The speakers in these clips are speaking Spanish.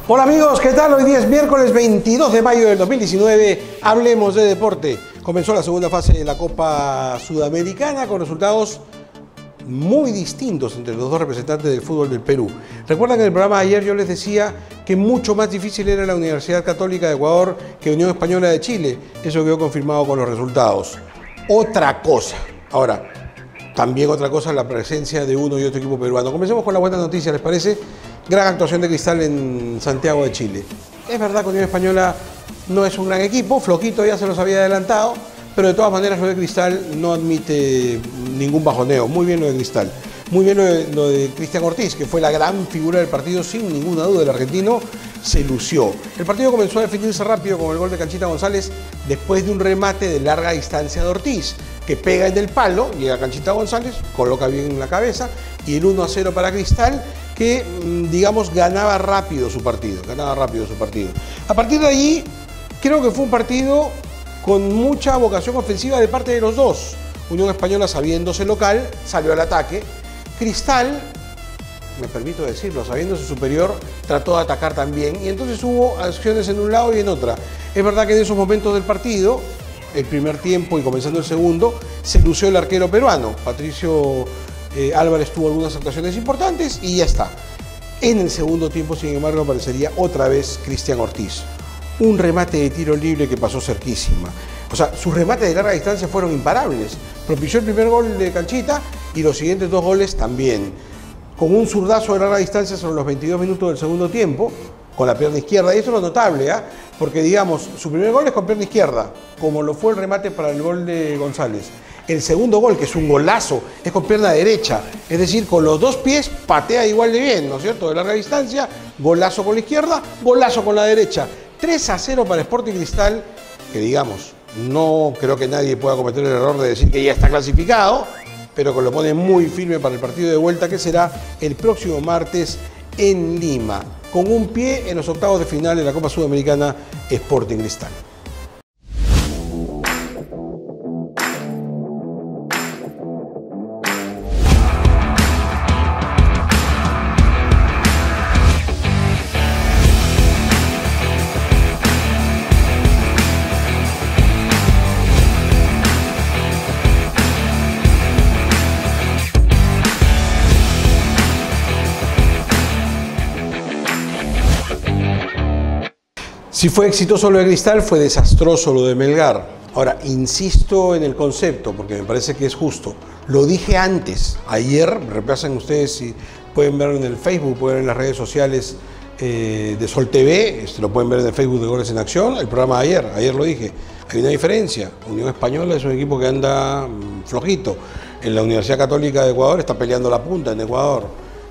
Hola amigos, ¿qué tal? Hoy día es miércoles 22 de mayo del 2019. Hablemos de deporte. Comenzó la segunda fase de la Copa Sudamericana con resultados muy distintos entre los dos representantes del fútbol del Perú. Recuerdan que en el programa de ayer yo les decía que mucho más difícil era la Universidad Católica de Ecuador que Unión Española de Chile. Eso quedó confirmado con los resultados. Otra cosa. Ahora, también otra cosa es la presencia de uno y otro equipo peruano. Comencemos con la buena noticia, ¿les parece? Gran actuación de Cristal en Santiago de Chile. Es verdad que Unión Española no es un gran equipo, Floquito ya se los había adelantado, pero de todas maneras lo de Cristal no admite ningún bajoneo. Muy bien lo de Cristal. Muy bien lo de Cristian Ortiz, que fue la gran figura del partido, sin ninguna duda. El argentino se lució. El partido comenzó a definirse rápido con el gol de Canchita González después de un remate de larga distancia de Ortiz, que pega en el palo, llega Canchita González, coloca bien la cabeza, y el 1-0 para Cristal, que, digamos, ganaba rápido su partido. A partir de allí, creo que fue un partido con mucha vocación ofensiva de parte de los dos. Unión Española, sabiéndose local, salió al ataque. Cristal, me permito decirlo, sabiéndose superior, trató de atacar también, y entonces hubo acciones en un lado y en otra. Es verdad que en esos momentos del partido, el primer tiempo y comenzando el segundo, se lució el arquero peruano. Patricio Álvarez tuvo algunas actuaciones importantes y ya está. En el segundo tiempo, sin embargo, aparecería otra vez Cristian Ortiz. Un remate de tiro libre que pasó cerquísima. O sea, sus remates de larga distancia fueron imparables. Propició el primer gol de Canchita y los siguientes dos goles también. Con un zurdazo de larga distancia sobre los 22 minutos del segundo tiempo, con la pierna izquierda. Y eso es lo notable, porque, digamos, su primer gol es con pierna izquierda, como lo fue el remate para el gol de González. El segundo gol, que es un golazo, es con pierna derecha. Es decir, con los dos pies patea igual de bien, ¿no es cierto? De larga distancia, golazo con la izquierda, golazo con la derecha. 3-0 para Sporting Cristal, que, digamos, no creo que nadie pueda cometer el error de decir que ya está clasificado, pero que lo pone muy firme para el partido de vuelta, que será el próximo martes en Lima, con un pie en los octavos de final de la Copa Sudamericana Sporting Cristal. Si fue exitoso lo de Cristal, fue desastroso lo de Melgar. Ahora, insisto en el concepto, porque me parece que es justo. Lo dije antes, ayer, repasen ustedes si pueden verlo en el Facebook, pueden ver en las redes sociales de Sol TV, lo pueden ver en el Facebook de Goles en Acción, el programa de ayer lo dije. Hay una diferencia, Unión Española es un equipo que anda flojito. En la Universidad Católica de Ecuador está peleando la punta en Ecuador.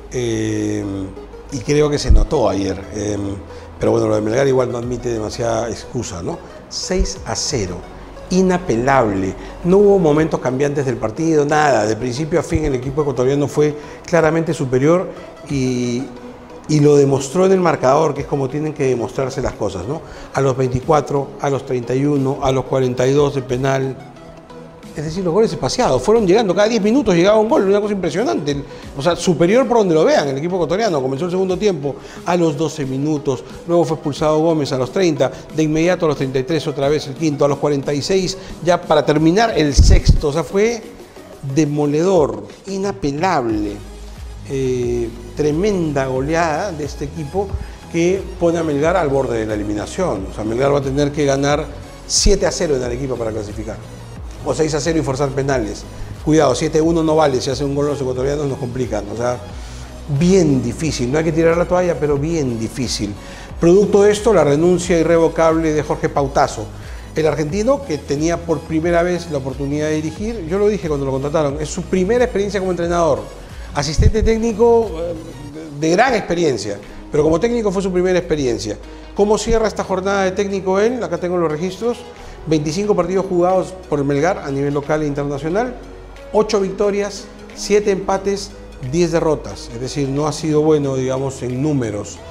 Y creo que se notó ayer. Pero bueno, lo de Melgar igual no admite demasiada excusa, ¿no? 6-0, inapelable. No hubo momentos cambiantes del partido, nada. De principio a fin el equipo ecuatoriano fue claramente superior y lo demostró en el marcador, que es como tienen que demostrarse las cosas, ¿no? A los 24, a los 31, a los 42 de penal. Es decir, los goles espaciados fueron llegando, cada 10 minutos llegaba un gol, una cosa impresionante. O sea, superior por donde lo vean, el equipo ecuatoriano. Comenzó el segundo tiempo a los 12 minutos, luego fue expulsado Gómez a los 30, de inmediato a los 33 otra vez el quinto, a los 46, ya para terminar el sexto. O sea, fue demoledor, inapelable. Tremenda goleada de este equipo que pone a Melgar al borde de la eliminación. O sea, Melgar va a tener que ganar 7-0 en Arequipa para clasificar. O 6-0 y forzar penales. Cuidado, 7-1 no vale, si hacen un gol los ecuatorianos nos complican. O sea, bien difícil, no hay que tirar la toalla, pero bien difícil. Producto de esto, la renuncia irrevocable de Jorge Pautazo, el argentino que tenía por primera vez la oportunidad de dirigir. Yo lo dije cuando lo contrataron, es su primera experiencia como entrenador. Asistente técnico de gran experiencia, pero como técnico fue su primera experiencia. ¿Cómo cierra esta jornada de técnico él? Acá tengo los registros. 25 partidos jugados por el Melgar a nivel local e internacional, 8 victorias, 7 empates, 10 derrotas. Es decir, no ha sido bueno, digamos, en números.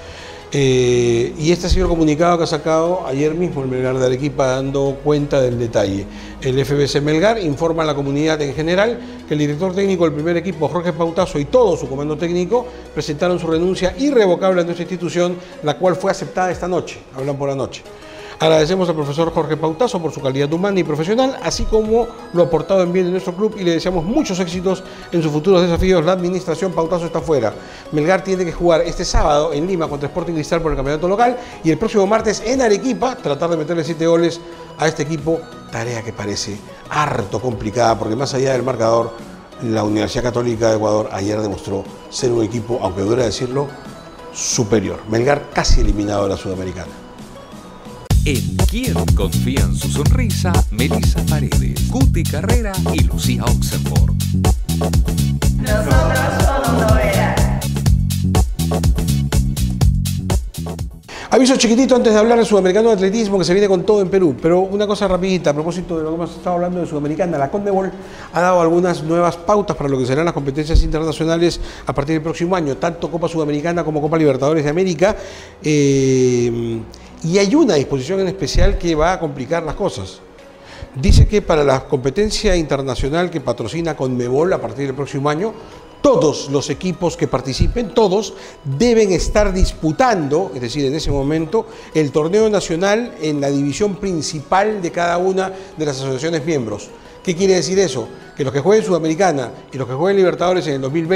Y este ha sido el comunicado que ha sacado ayer mismo el Melgar de Arequipa, dando cuenta del detalle. El FBC Melgar informa a la comunidad en general que el director técnico del primer equipo, Jorge Pautazo, y todo su comando técnico presentaron su renuncia irrevocable a nuestra institución, la cual fue aceptada esta noche. Hablan por la noche. Agradecemos al profesor Jorge Pautazo por su calidad humana y profesional, así como lo aportado en bien de nuestro club, y le deseamos muchos éxitos en sus futuros desafíos. La administración Pautazo está fuera. Melgar tiene que jugar este sábado en Lima contra Sporting Cristal por el campeonato local y el próximo martes en Arequipa tratar de meterle 7 goles a este equipo, tarea que parece harto complicada porque más allá del marcador, la Universidad Católica de Ecuador ayer demostró ser un equipo, aunque dura decirlo, superior. Melgar casi eliminado de la Sudamericana. En quien confía en su sonrisa, Melissa Paredes, Cuti Carrera y Lucía Oxenford. Nosotros somos Vera. Aviso chiquitito antes de hablar del Sudamericano de Atletismo que se viene con todo en Perú, pero una cosa rapidita a propósito de lo que hemos estado hablando de Sudamericana. La CONMEBOL ha dado algunas nuevas pautas para lo que serán las competencias internacionales a partir del próximo año, tanto Copa Sudamericana como Copa Libertadores de América. Y hay una disposición en especial que va a complicar las cosas. Dice que para la competencia internacional que patrocina CONMEBOL a partir del próximo año, todos los equipos que participen, todos, deben estar disputando, es decir, en ese momento, el torneo nacional en la división principal de cada una de las asociaciones miembros. ¿Qué quiere decir eso? Que los que jueguen Sudamericana y los que jueguen Libertadores en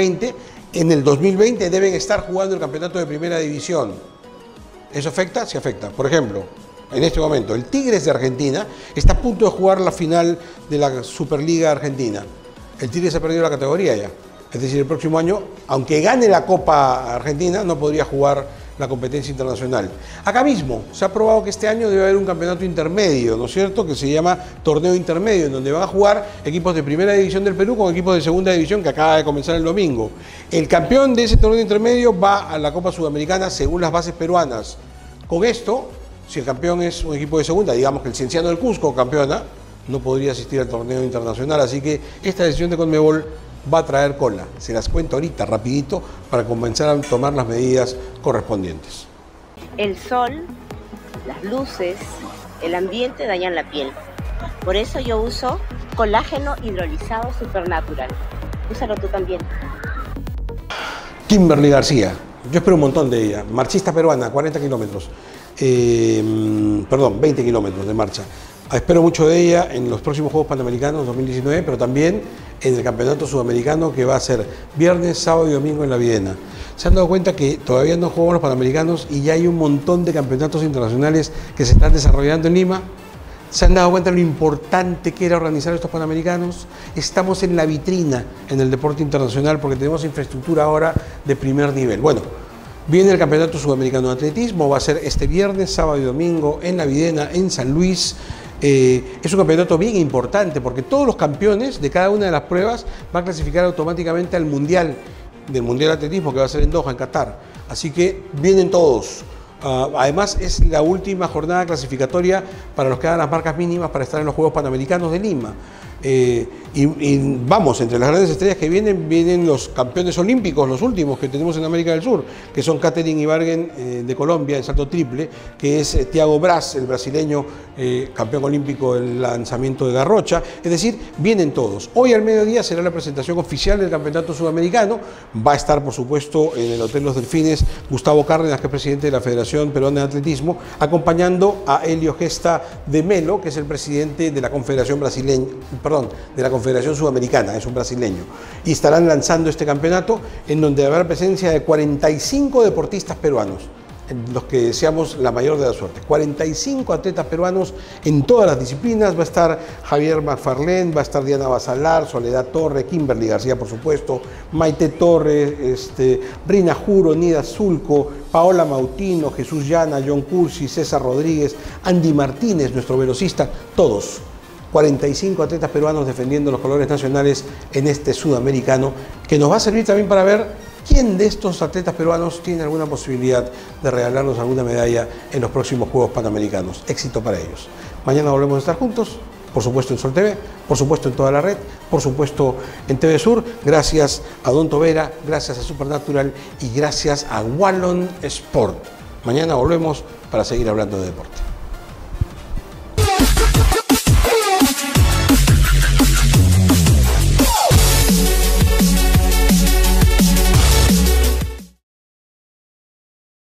el 2020 deben estar jugando el campeonato de primera división. ¿Eso afecta? Sí afecta. Por ejemplo, en este momento, el Tigres de Argentina está a punto de jugar la final de la Superliga Argentina. El Tigres ha perdido la categoría ya. Es decir, el próximo año, aunque gane la Copa Argentina, no podría jugar la competencia internacional. Acá mismo se ha aprobado que este año debe haber un campeonato intermedio, ¿no es cierto?, que se llama Torneo Intermedio, en donde van a jugar equipos de primera división del Perú con equipos de segunda división que acaba de comenzar el domingo. El campeón de ese torneo intermedio va a la Copa Sudamericana según las bases peruanas. Con esto, si el campeón es un equipo de segunda, digamos que el Cienciano del Cusco campeona, no podría asistir al torneo internacional, así que esta decisión de CONMEBOL va a traer cola. Se las cuento ahorita, rapidito, para comenzar a tomar las medidas correspondientes. El sol, las luces, el ambiente dañan la piel. Por eso yo uso colágeno hidrolizado Supernatural. Úsalo tú también. Kimberly García, yo espero un montón de ella. Marchista peruana, 40 kilómetros. 20 kilómetros de marcha. Espero mucho de ella en los próximos Juegos Panamericanos 2019, pero también en el Campeonato Sudamericano que va a ser viernes, sábado y domingo en La Videna. Se han dado cuenta que todavía no jugamos los Panamericanos y ya hay un montón de campeonatos internacionales que se están desarrollando en Lima. ¿Se han dado cuenta de lo importante que era organizar estos Panamericanos? Estamos en la vitrina en el deporte internacional porque tenemos infraestructura ahora de primer nivel. Bueno, viene el Campeonato Sudamericano de Atletismo, va a ser este viernes, sábado y domingo en La Videna, en San Luis. Es un campeonato bien importante porque todos los campeones de cada una de las pruebas van a clasificar automáticamente al Mundial, del Mundial de Atletismo que va a ser en Doha, en Qatar. Así que vienen todos. Además es la última jornada clasificatoria para los que hagan las marcas mínimas para estar en los Juegos Panamericanos de Lima. Y vamos, entre las grandes estrellas que vienen los campeones olímpicos, los últimos que tenemos en América del Sur, que son Katherine Ibargüen de Colombia, en salto triple, que es Thiago Braz, el brasileño, campeón olímpico del lanzamiento de garrocha. Es decir, vienen todos. Hoy al mediodía será la presentación oficial del Campeonato Sudamericano. Va a estar, por supuesto, en el Hotel Los Delfines Gustavo Cárdenas, que es presidente de la Federación Peruana de Atletismo, acompañando a Helio Gesta de Melo, que es el presidente de la Confederación Brasileña, de la Confederación Sudamericana, es un brasileño, y estarán lanzando este campeonato en donde habrá presencia de 45 deportistas peruanos, en los que deseamos la mayor de la suerte. 45 atletas peruanos en todas las disciplinas. Va a estar Javier McFarlane, va a estar Diana Basalar, Soledad Torre, Kimberly García, por supuesto, Maite Torres, Rina Juro, Nida Zulco, Paola Mautino, Jesús Llana, John Cursi, César Rodríguez, Andy Martínez, nuestro velocista, todos. 45 atletas peruanos defendiendo los colores nacionales en este sudamericano, que nos va a servir también para ver quién de estos atletas peruanos tiene alguna posibilidad de regalarnos alguna medalla en los próximos Juegos Panamericanos. Éxito para ellos. Mañana volvemos a estar juntos, por supuesto en Sol TV, por supuesto en toda la red, por supuesto en TV Sur. Gracias a Don Tovera, gracias a Supernatural y gracias a Wallon Sport. Mañana volvemos para seguir hablando de deporte.